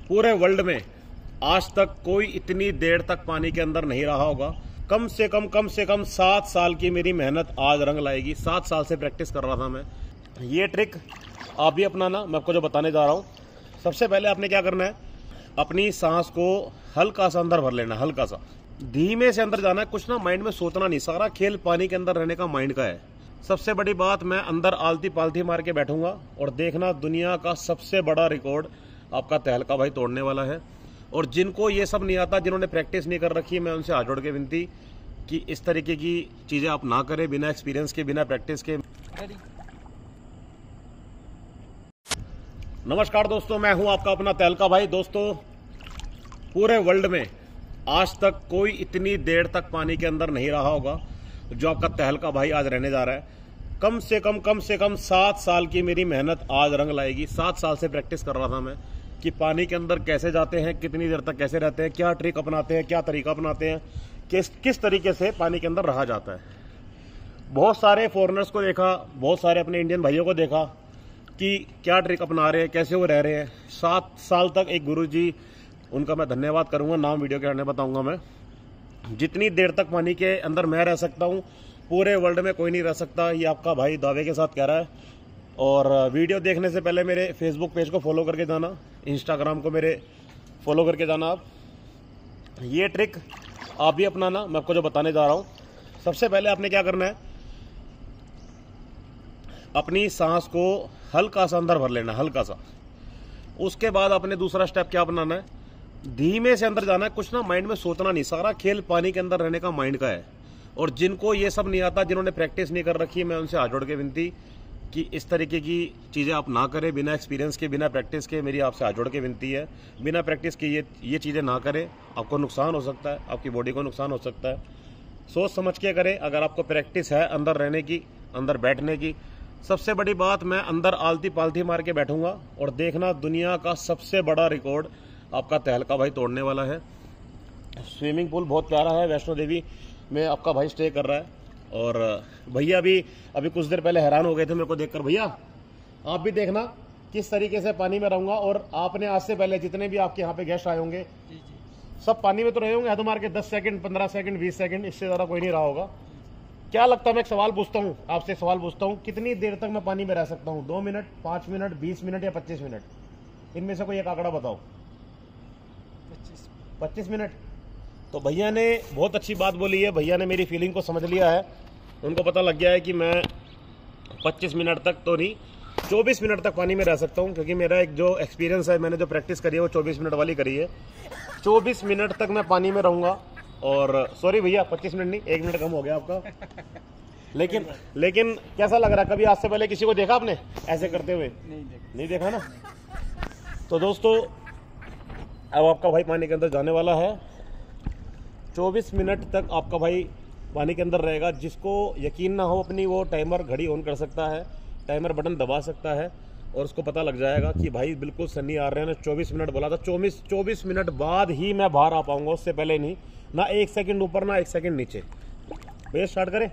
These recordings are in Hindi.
पूरे वर्ल्ड में आज तक कोई इतनी देर तक पानी के अंदर नहीं रहा होगा। कम से कम 7 साल की मेरी मेहनत आज रंग लाएगी। 7 साल से प्रैक्टिस कर रहा था मैं। ये ट्रिक आप भी अपनाना, मैं आपको जो बताने जा रहा हूँ। सबसे पहले आपने क्या करना है, अपनी सांस को हल्का सा अंदर भर लेना, हल्का सा धीमे से अंदर जाना है। कुछ ना माइंड में सोचना नहीं, सारा खेल पानी के अंदर रहने का माइंड का है। सबसे बड़ी बात, मैं अंदर आलती पालती मार के बैठूंगा और देखना दुनिया का सबसे बड़ा रिकॉर्ड आपका तहलका भाई तोड़ने वाला है। और जिनको ये सब नहीं आता, जिन्होंने प्रैक्टिस नहीं कर रखी है, मैं उनसे हाथ जोड़ के विनती कि इस तरीके की चीजें आप ना करें बिना एक्सपीरियंस के, बिना प्रैक्टिस के। नमस्कार दोस्तों, मैं हूं आपका अपना तहलका भाई। दोस्तों, पूरे वर्ल्ड में आज तक कोई इतनी देर तक पानी के अंदर नहीं रहा होगा जो आपका तहलका भाई आज रहने जा रहा है। कम से कम 7 साल की मेरी मेहनत आज रंग लाएगी। 7 साल से प्रैक्टिस कर रहा था मैं कि पानी के अंदर कैसे जाते हैं, कितनी देर तक कैसे रहते हैं, क्या ट्रिक अपनाते हैं, क्या तरीका अपनाते हैं, किस तरीके से पानी के अंदर रहा जाता है। बहुत सारे फॉरेनर्स को देखा, बहुत सारे अपने इंडियन भाइयों को देखा कि क्या ट्रिक अपना रहे हैं, कैसे वो रह रहे हैं। 7 साल तक एक गुरुजी, उनका मैं धन्यवाद करूंगा, नाम वीडियो के आने बताऊंगा मैं। जितनी देर तक पानी के अंदर मैं रह सकता हूं, पूरे वर्ल्ड में कोई नहीं रह सकता, ये आपका भाई दावे के साथ कह रहा है। और वीडियो देखने से पहले मेरे फेसबुक पेज को फॉलो करके जाना, इंस्टाग्राम को मेरे फॉलो करके जाना आप। ये ट्रिक आप भी अपनाना, मैं आपको जो बताने जा रहा हूं। सबसे पहले आपने क्या करना है, अपनी सांस को हल्का सा अंदर भर लेना, हल्का सा। उसके बाद आपने दूसरा स्टेप क्या अपनाना है, धीमे से अंदर जाना है। कुछ ना माइंड में सोचना नहीं, सारा खेल पानी के अंदर रहने का माइंड का है। और जिनको ये सब नहीं आता, जिन्होंने प्रैक्टिस नहीं कर रखी है, मैं उनसे हाथ जोड़ के विनती कि इस तरीके की चीज़ें आप ना करें बिना एक्सपीरियंस के, बिना प्रैक्टिस के। मेरी आपसे हाथ जोड़ के विनती है, बिना प्रैक्टिस के ये चीज़ें ना करें। आपको नुकसान हो सकता है, आपकी बॉडी को नुकसान हो सकता है। सोच समझ के करें। अगर आपको प्रैक्टिस है अंदर रहने की, अंदर बैठने की, सबसे बड़ी बात, मैं अंदर आलती पालती मार के बैठूंगा और देखना दुनिया का सबसे बड़ा रिकॉर्ड आपका तहलका भाई तोड़ने वाला है। स्विमिंग पूल बहुत प्यारा है, वैष्णो देवी में आपका भाई स्टे कर रहा है। और भैया भी अभी कुछ देर पहले हैरान हो गए थे मेरे को देखकर। भैया आप भी देखना किस तरीके से पानी में रहूंगा। और आपने आज से पहले जितने भी आपके यहाँ पे गेस्ट आए होंगे, सब पानी में तो रहे होंगे, हाथ मार के 10 सेकंड, 15 सेकंड, 20 सेकंड, इससे ज़्यादा कोई नहीं रहा होगा। क्या लगता है, मैं एक सवाल पूछता हूँ आपसे, सवाल पूछता हूँ, कितनी देर तक मैं पानी में रह सकता हूँ? 2 मिनट, 5 मिनट, 20 मिनट या 25 मिनट? इनमें से कोई एक आंकड़ा बताओ। 25 मिनट। तो भैया ने बहुत अच्छी बात बोली है, भैया ने मेरी फीलिंग को समझ लिया है। उनको पता लग गया है कि मैं 25 मिनट तक तो नहीं, 24 मिनट तक पानी में रह सकता हूँ। क्योंकि मेरा एक जो एक्सपीरियंस है, मैंने जो प्रैक्टिस करी है वो 24 मिनट वाली करी है। 24 मिनट तक मैं पानी में रहूँगा। और सॉरी भैया, 25 मिनट नहीं, 1 मिनट कम हो गया आपका। लेकिन कैसा लग रहा है? कभी आज से पहले किसी को देखा आपने ऐसे करते हुए? नहीं देखा ना। तो दोस्तों, अब आपका भाई पानी के अंदर जाने वाला है। 24 मिनट तक आपका भाई पानी के अंदर रहेगा। जिसको यकीन ना हो अपनी, वो टाइमर घड़ी ऑन कर सकता है, टाइमर बटन दबा सकता है और उसको पता लग जाएगा कि भाई बिल्कुल सन्नी आ रहे हैं। 24 मिनट बोला था, 24 मिनट बाद ही मैं बाहर आ पाऊंगा, उससे पहले नहीं। ना 1 सेकंड ऊपर, ना 1 सेकंड नीचे। भैया स्टार्ट करें?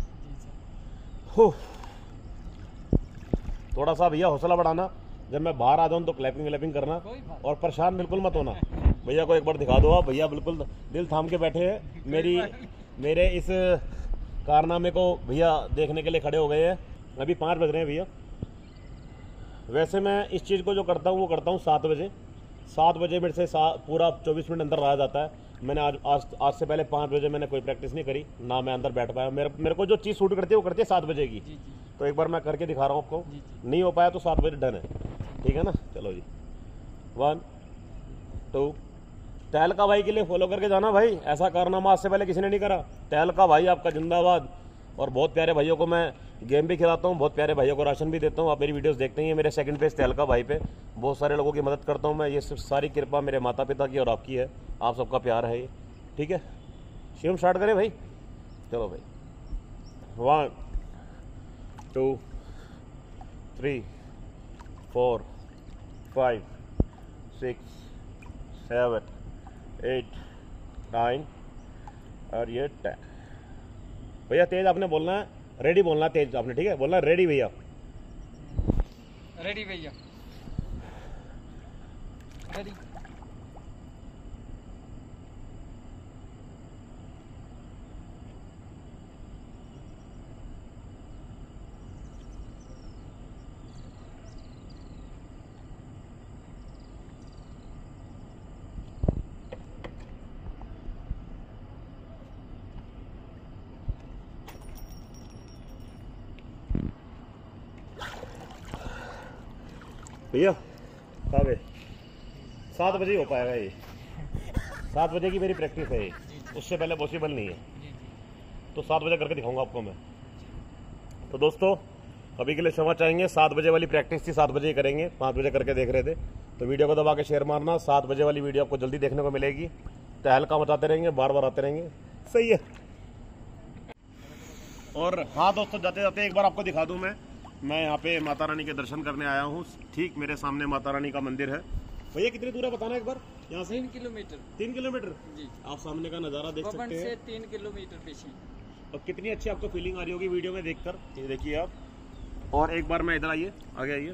थोड़ा सा भैया हौसला बढ़ाना, जब मैं बाहर आ जाऊँ तो क्लैपिंग व्लैपिंग करना। और परेशान बिल्कुल मत होना। भैया को एक बार दिखा दो आप, भैया बिल्कुल दिल थाम के बैठे हैं। मेरे इस कारनामे को भैया देखने के लिए खड़े हो गए हैं। अभी 5 बज रहे हैं भैया। वैसे मैं इस चीज़ को जो करता हूँ वो करता हूँ 7 बजे। 7 बजे मेरे से पूरा 24 मिनट अंदर रहा जाता है। मैंने आज से पहले 5 बजे मैंने कोई प्रैक्टिस नहीं करी, ना मैं अंदर बैठ पाया। मेरे को जो चीज़ सूट करती है वो करती है 7 बजे की। तो एक बार मैं करके दिखा रहा हूँ आपको। नहीं हो पाया तो 7 बजे डन है, ठीक है ना? चलो जी, 1 2। तहलका भाई के लिए फॉलो करके जाना भाई। ऐसा कारनामा आज से पहले किसी ने नहीं करा। तहलका भाई आपका जिंदाबाद। और बहुत प्यारे भाइयों को मैं गेम भी खिलाता हूँ, बहुत प्यारे भाइयों को राशन भी देता हूँ। आप मेरी वीडियोस देखते हैं, मेरे सेकंड पेज तहलका भाई पे बहुत सारे लोगों की मदद करता हूँ मैं। ये सिर्फ सारी कृपा मेरे माता पिता की और आपकी है, आप सबका प्यार है ये, ठीक है? शिवम स्टार्ट करें भाई? चलो भाई, 1 2 3 4 5 6 7 8 9 और ये 10। भैया तेज आपने बोलना है, रेडी बोलना है तेज आपने, ठीक है? बोलना रेडी भैया। रेडी भैया, रेडी। भैया कहाँ गए? 7 बजे हो पाएगा ये, 7 बजे की मेरी प्रैक्टिस है ये, उससे पहले पॉसिबल नहीं है। तो 7 बजे करके दिखाऊंगा आपको मैं। तो दोस्तों अभी के लिए क्षमा चाहेंगे, 7 बजे वाली प्रैक्टिस थी, 7 बजे ही करेंगे, 5 बजे करके देख रहे थे। तो वीडियो को दबा के शेयर मारना, 7 बजे वाली वीडियो आपको जल्दी देखने को मिलेगी। तहलका मचाते रहेंगे, बार बार आते रहेंगे, सही है। और हाँ दोस्तों, जाते जाते एक बार आपको दिखा दूं, मैं यहाँ पे माता रानी के दर्शन करने आया हूँ। ठीक मेरे सामने माता रानी का मंदिर है। भैया कितनी दूर है बताना एक बार यहाँ से? 3 किलोमीटर। 3 किलोमीटर जी। आप सामने का नज़ारा देख सकते हैं। 3 किलोमीटर पीछे। और कितनी अच्छी आपको फीलिंग आ रही होगी वीडियो में देखकर, ये देखिए आप। और एक बार मैं इधर आइए, आगे आइए।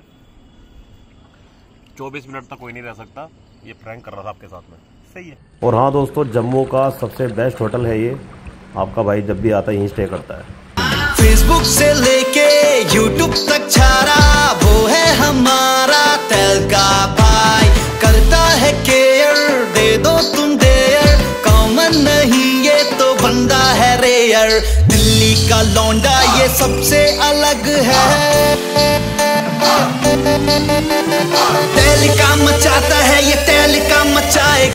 24 मिनट तक कोई नहीं रह सकता, ये प्रैंक कर रहा था आपके साथ में, सही है। और हाँ दोस्तों, जम्मू का सबसे बेस्ट होटल है ये, आपका भाई जब भी आता है यहीं स्टे करता है। फेसबुक से लेके यूट्यूब तक छारा, वो है हमारा तहलका भाई। करता है केयर, दे दो तुम देयर, कॉमन नहीं ये तो बंदा है रेयर। दिल्ली का लौंडा ये सबसे अलग है, तहलका मचाता है ये, तहलका मचाए।